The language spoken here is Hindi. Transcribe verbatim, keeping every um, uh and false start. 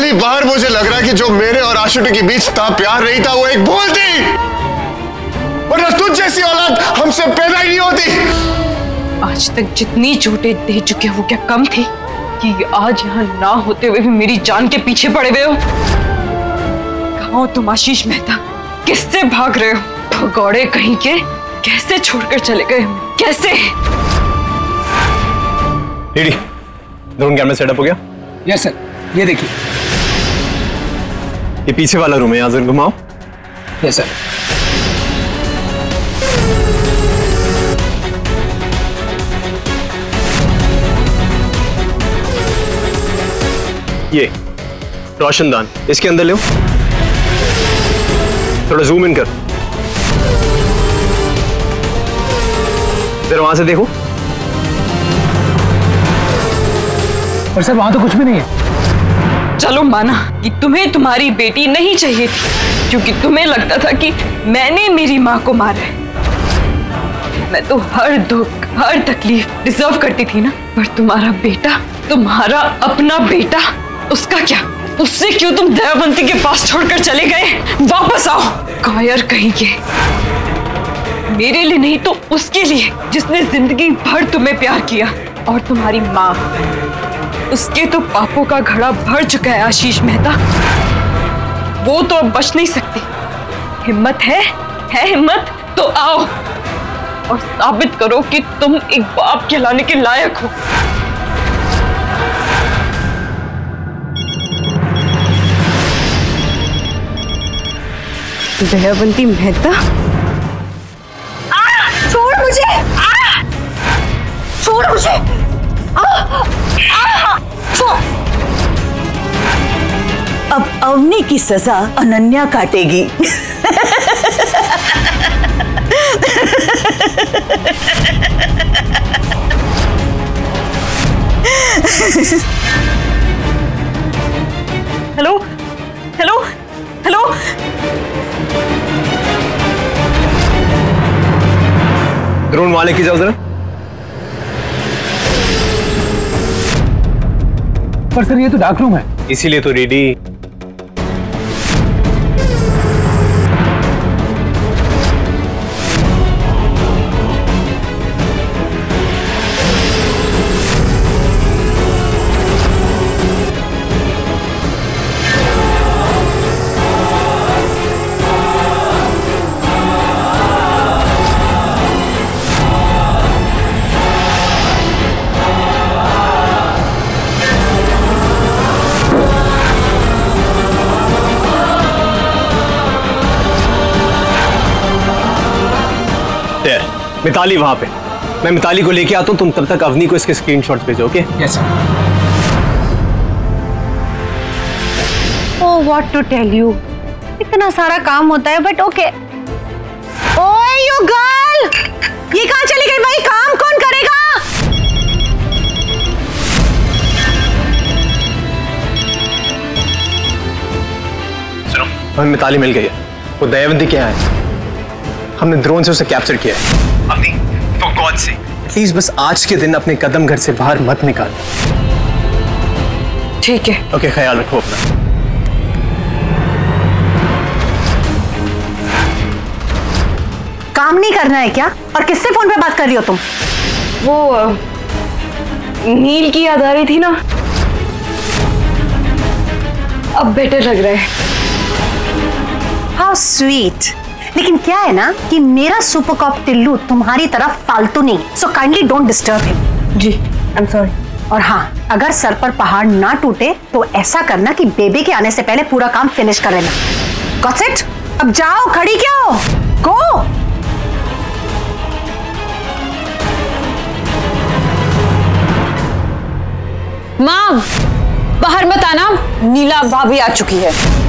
कहीं बाहर मुझे लग रहा है कि जो मेरे और आशुटी के बीच था प्यार नहीं था, वो एक भूल थी, वरना तुझ जैसी औलाद हमसे पैदा ही नहीं होती। आज तक जितनी चोटें दे चुके हो क्या कम थी कि आज यहाँ ना होते हुए भी मेरी जान के पीछे पड़े हुए हो? कहाँ हो तुम आशीष मेहता? किससे भाग रहे हो? भगौड़े कहीं के, कैसे छोड़कर चले गए हमें? कैसे? डीडी, ड्रोन कैमरा सेटअप हो गया? यस सर, ये देखिए। ये पीछे वाला रूम है, यहाँ जरा घुमाओ। Yes sir. ये रोशनदान, इसके अंदर ले, थोड़ा जूम इन कर, जरा वहां से देखो। पर सर वहां तो कुछ भी नहीं है। चलो माना कि तुम्हें तुम्हारी बेटी नहीं चाहिए थी, क्योंकि तुम्हें लगता था कि मैंने मेरी माँ को मारा है। मैं तो हर दुख हर तकलीफ डिजर्व करती थी ना, पर तुम्हारा बेटा, तुम्हारा अपना बेटा, उसका क्या? उससे क्यों तुम दयावंती के पास छोड़कर चले गए? वापस आओ कायर कहीं के। मेरे लिए नहीं तो उसके लिए, जिसने जिंदगी भर तुम्हें प्यार किया। और तुम्हारी माँ, उसके तो पापों का घड़ा भर चुका है आशीष मेहता। वो तो अब बच नहीं सकती। हिम्मत है है हिम्मत तो आओ और साबित करो कि तुम एक बाप कहलाने के लायक हो। दयावंती मेहता, छोड़ मुझे, आ! छोड़ मुझे, आ! आ! छोड़। अब अवनी की सजा अनन्या काटेगी। हेलो हेलो हेलो, ड्रोन वाले की जाओ जरा। पर सर ये तो डार्क रूम है। इसीलिए तो रेडी। मिताली वहां पे, मैं मिताली को लेके आता हूं, तुम तब तक अवनी को इसके स्क्रीनशॉट्स भेजो। Okay? Yes sir. Oh what to tell you, इतना सारा काम होता है बट ओके। ओए यू गर्ल, ये कहां चली गई भाई? काम कौन करेगा? सुनो, हमें मिताली मिल गई है। वो दयावंती क्या है, हमने ड्रोन से उसे कैप्चर किया है। Avani, for God's sake, please बस आज के दिन अपने कदम घर से बाहर मत निकाल। ठीक है। ओके, ख्याल रखो अपना। काम नहीं करना है क्या? और किससे फोन पे बात कर रही हो तुम? वो नील की याद आ रही थी ना, अब बेटर लग रहा है। How sweet. लेकिन क्या है ना कि मेरा सुपर कॉप टिल्लू तुम्हारी तरफ फालतू नहीं, so kindly don't disturb him. जी, आई एम सॉरी। और हाँ, अगर सर पर पहाड़ ना टूटे तो ऐसा करना कि बेबी के आने से पहले पूरा काम फिनिश कर लेना। Got it? अब जाओ, खड़ी क्या हो? गो। माँ, बाहर मत आना, नीला भाभी आ चुकी है।